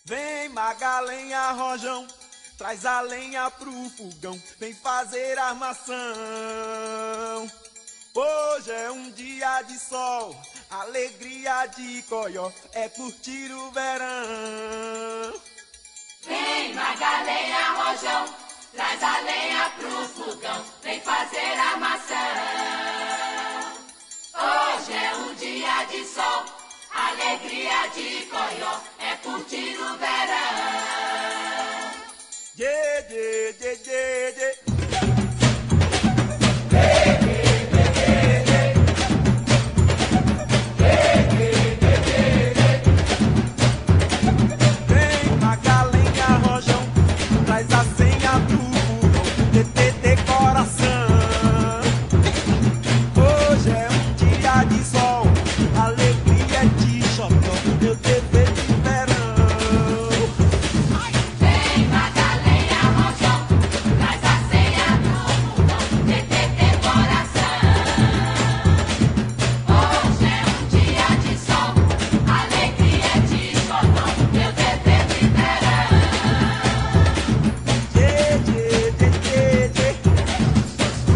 Vem Magalenha, Rojão, traz a lenha pro fogão, vem fazer armação. Hoje é um dia de sol, alegria de coió, é curtir o verão. Vem Magalenha, Rojão, traz a lenha pro fogão, vem fazer armação. Hoje é um dia de sol, alegria de coió, é curtir o verão. Yeah, yeah, yeah, yeah, yeah. Vem Magalenha, Rojão, traz a senha pro fogão, TTT coração. Hoje é um dia de sol, alegria de xodó, meu TV de verão. Vem Magalenha, Rojão, traz a senha pro fogão, TTT coração. Hoje é um dia de sol, alegria de xodó, meu TV de verão. Yeah, yeah, yeah, yeah, yeah.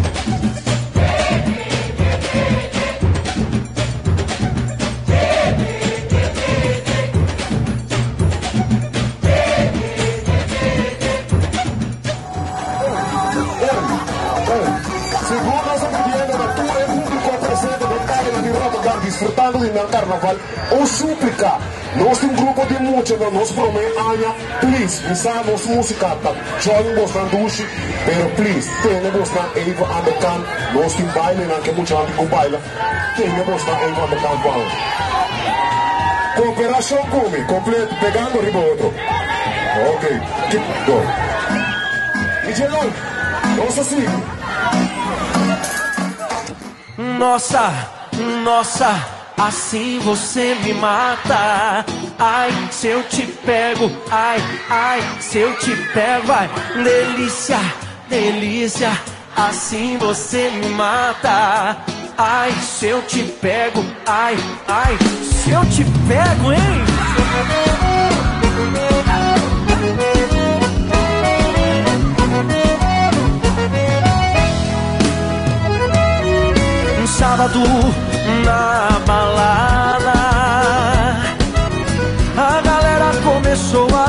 Segundos pidiendo a todo el público presente de Cádiz y Rotterdam disfrutando del carnaval o súplica. Nós tem grupo de muitos, não nos promete aña. Please, usamos música, join vos na duche, pero please, tenha vos na Eva American. Nós tem baile, não que muita gente com baila. Tenha vos na Eva American Val. Cooperação come, completo, pegando riba outro. Ok, keep going. DJ Long, vamos assim. Nossa, nossa, assim você me mata. Ai, se eu te pego, ai, ai, se eu te pego, vai. Delícia, delícia, assim você me mata. Ai, se eu te pego, ai, ai, se eu te pego, hein? Um sábado na balada, a galera começou a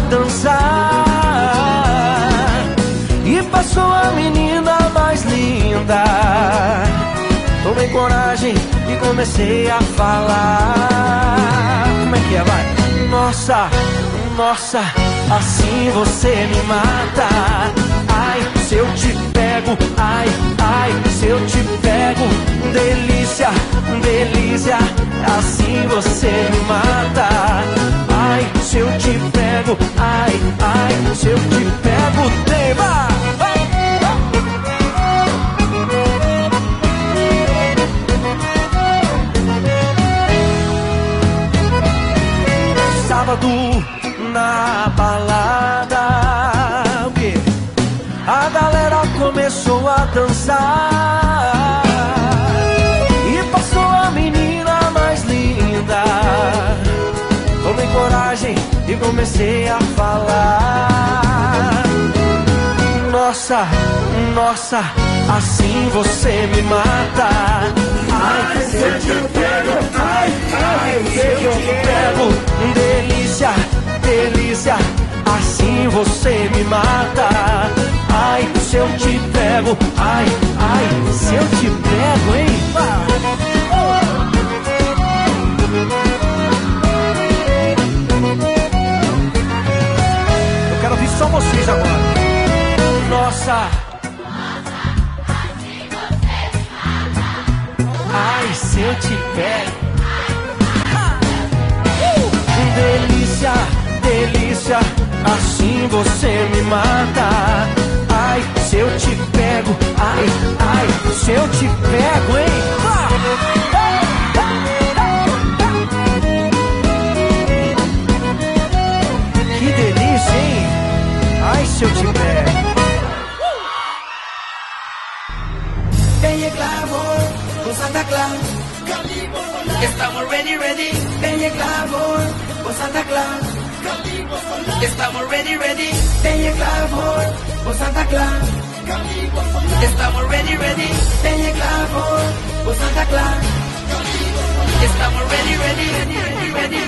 dançar e passou a menina mais linda. Tomei coragem e comecei a falar. Como é que é, vai? Nossa, nossa, assim você me mata. Ai, se eu te pego, ai, ai, se eu te pego. Delícia, delícia, assim você me mata. Ai, se eu te pego, ai, ai, se eu te pego. Tema! Sábado na balada, o quê? A galera começou a dançar e passou a menina mais linda. Tomei coragem e comecei a falar. Nossa, nossa, assim você me mata. Ai, se eu te pego, ai, ai, se eu te pego. Delícia, delícia, assim você me mata. Ai, se eu te pego, ai, ai, se eu te pego, hein? Eu quero ouvir só vocês agora. Nossa, ai, se eu te pego. Delícia, delícia, assim você me mata. Ai, se eu te pego, ai, ai, se eu te pego, hein? Que delícia, hein? Ai, se eu te pego. Ven clavo con Santa Claus. Estamos ready, ready. Ven clavo con Santa Claus. Estamos ready, ready. Tenha clamor por Santa Claus. Estamos ready, ready. Tenha clamor por Santa Claus. Estamos ready, ready, ready, ready, ready.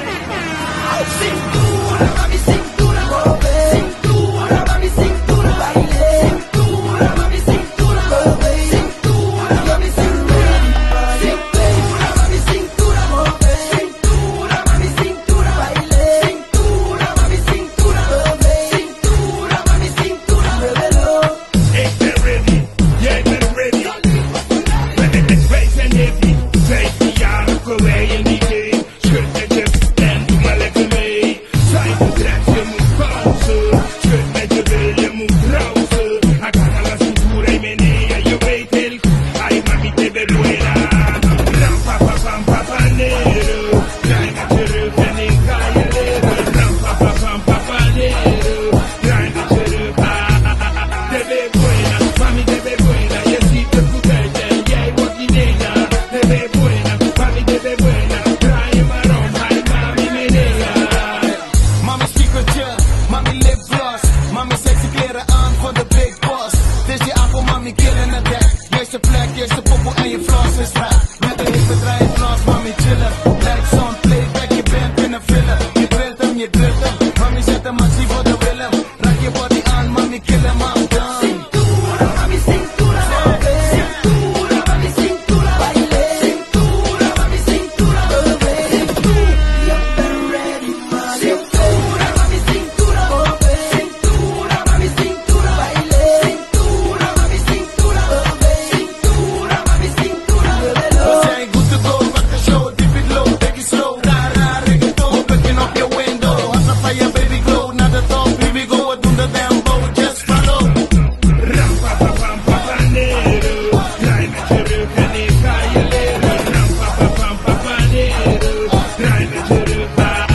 Cintura, mami, cintura, cintura, mami, cintura, baile. Cintura, mami, cintura, cintura, mami, cintura, cintura, mami, cintura, cintura, mami, cintura, baile. Cintura, mami, cintura, cintura, mami, cintura, bebelo. Ain't that ready? Yeah, they're ready. Let the space and heavy. Take me out of Korea and the game. Should the chips and do my leg to me. Try to dress you move closer. Should make you build you move closer. Agarra la cintura y menea yo vete. Ay mami te ve buena. Ram pa pa pam pa panero. Grind to the penny calle. Ram pa pa pam pa panero. Grind to the te ve buena, mami te ve buena. Y así te escuchaste, y hay guaquinera. Te ve buena, mami te ve buena. Trae marrón, ay mami menea. Mami speaker chill, mami lip gloss. Mami sexy kleren aan voor de big boss. Dus die afro mami killen het dek. Eerste plek, eerste poppel en je floss is raar. Met een hippe draai floss, mami chillen. Like zo'n playback, je bent in een film. Je trilt hem, je drilt hem. Mami zet hem actie voor de Willem. Raak je body aan, mami kill hem aan. Cintura, mami, cintura, cintura, mami, cintura, baile. Cintura, mami, cintura, cintura, ready, mami. Cintura, mami, cintura, cintura, mami, cintura, baile. Cintura, mami, cintura, cintura, mami, cintura, bebelo. We zijn good to go, rock the show, dip it low, take it slow. Rara, reggaeton, open up your window. Hot the fire, baby, glow, naar de top, here we go, we doen de dembo, just follow. Ram pa pa pam pa panero. Draai met je rug en ik ga je leren. Ram pa pa pam pa panero. Draai met je rug.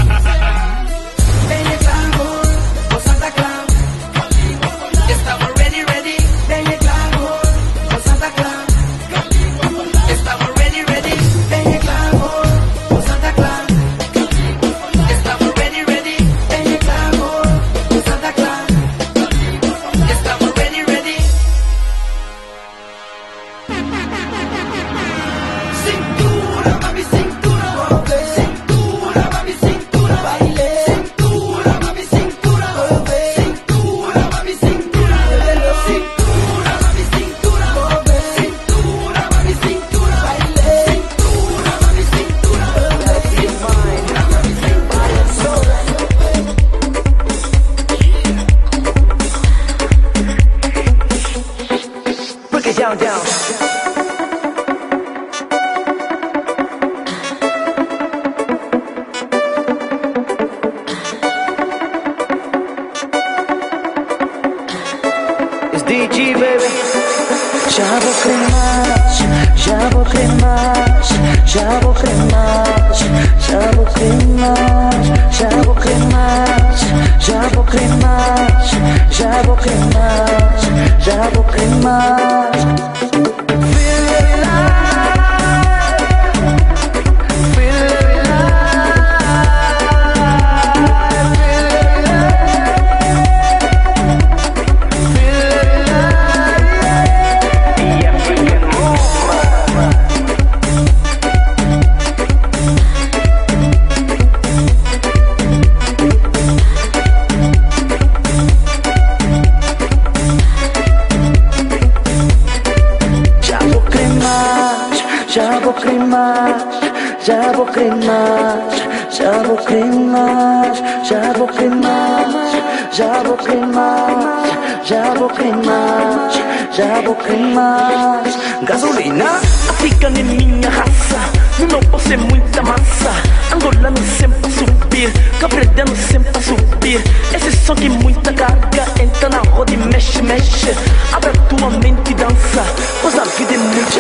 Tenha clamor por Santa Claus. Estamos ready, ready. Tenha clamor por Santa Claus. Estamos ready, ready. Tenha clamor por Santa Claus. Estamos ready, ready. Tenha clamor por Santa Claus. Estamos ready, ready. Cintura, mami, cintura, cintura, mami, cintura, baile. Cintura, mami, cintura, cintura, mami, cintura, bebelo. Cintura, mami, cintura, cintura, mami, cintura, baile. Cintura, mami, cintura, Break it down, down. It's DG, baby. Já vou cremar, já vou cremar, já vou cremar, já vou cremar, já vou cremar, já vou cremar, já vou cremar, já vou cremar. Feel it alive, feel it alive, feel it alive. The African woman. Já vou cremar, já vou cremar, já vou cremar, já vou cremar, já vou cremar, já vou cremar, já vou cremar. Gasolina, africana é minha raça. No meu poço é muita massa. Angolano sempre a subir, cabredano sempre a subir. Esse som que muita carga, entra na roda e mexe, mexe. Abre a tua mente e dança, pois a vida é muito.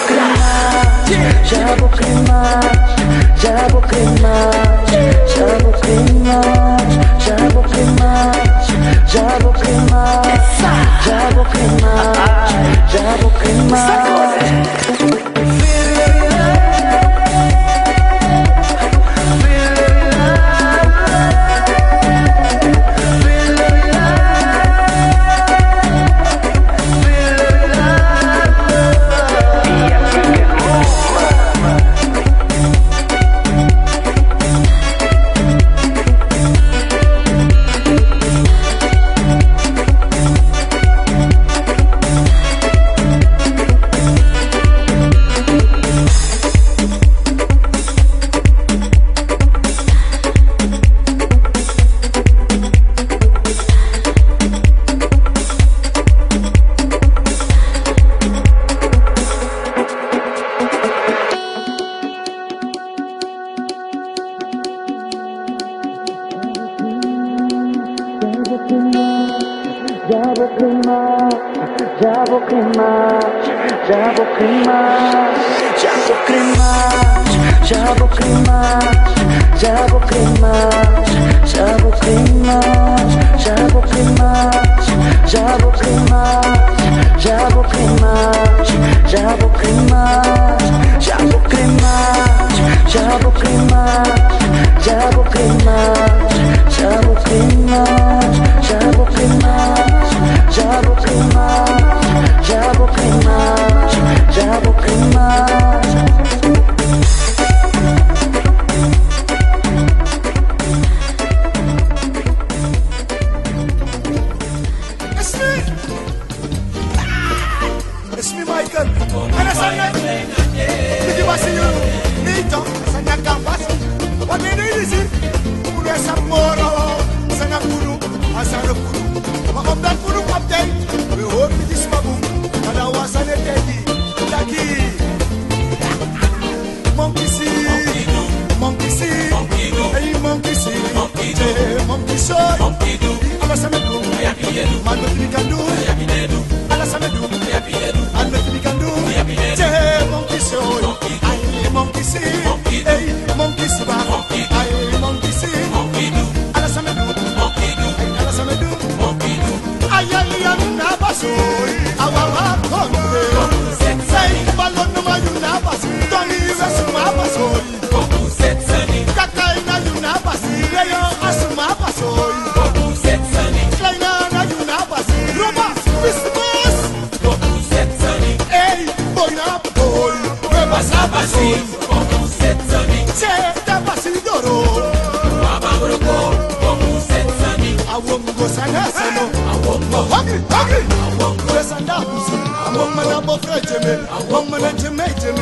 Já vou cremar, já vou cremar, já vou cremar, já vou cremar, já vou cremar, já vou cremar, já vou cremar. já vou queimar, já vou queimar, já vou queimar, já vou queimar, já vou queimar, já vou queimar, já vou queimar, já vou queimar, já vou queimar, já vou queimar, já vou queimar, já vou queimar, já vou queimar, já vou queimar, já vou queimar, já vou queimar, já vou queimar, já vou queimar. It's me, Michael. And I said, did you see you? Nito, Sanya Campus. What did you see? Puro esa moro, Sanya Puru, Asana Puru. But of that Puru update, we hope it is Mabu. And I was on a daddy. Lucky. Monkey see, monkey see, hey monkey see, monkey show. Alasana do, man what we can do. Alasana do. And what we can do, monkey show, I monkey see, hey monkey see, I monkey see, alasame do, I nabaso, awawa konde, say balon no ma nabaso, Tony resuma baso, kaka ina nabasi, reyo asuma baso, kleina na nabasi, robas, Christmas. Passi, como setzani, seta pasidoro. Bababroko, como setzani. Awongo sanasano, awongo hungry. Awongo resanda busi, awongo na bofrejeme, awongo na jemejeme,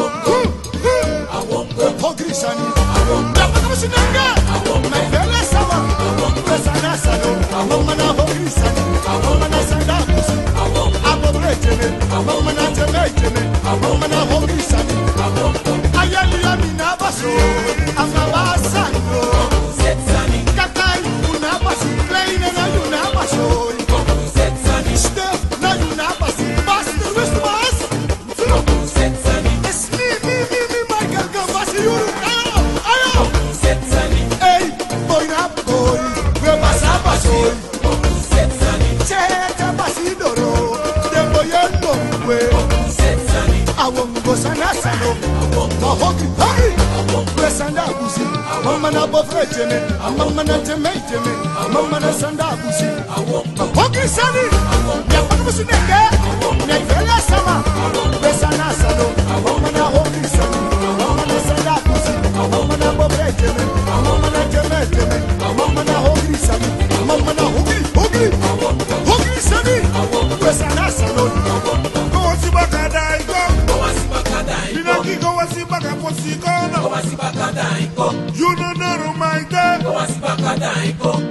awongo hungry sani, awongo na pamusinanga, awongo na vela sama, awongo sanasano, awongo na hungry sani, awongo na sanda busi, awongo abofrejeme, awongo na jemejeme, awongo na hungry sani. Ayali amina baso, amabasando. Setsani, kakai unabasi, kleine na unabaso. Setsani, Steph na unabasi, Pastor Christmas. Setsani, es mi Michael Gambasi yuru. Ayo. Setsani, hey boy na boy, we pasa baso. Setsani, cheta basidoro, de boyendo we. Setsani, awongo sana sano. Hockey, Sanda Busi, Mamma na Bofrejeme, Mamma na Temejeme, Mamma na Sanda Busi, Hockey Sani, Yapamusineke, Nevela Sama, Besana Sano, Mamma na Hockey Sani, Mamma na Sanda Busi, Mamma na Bofrejeme, Mamma na Temejeme, Mamma na Hockey Sani, Mamma na Hockey Sani, Besana Sano, go Sibakadai, go Sibaka Posiko. You don't know my day.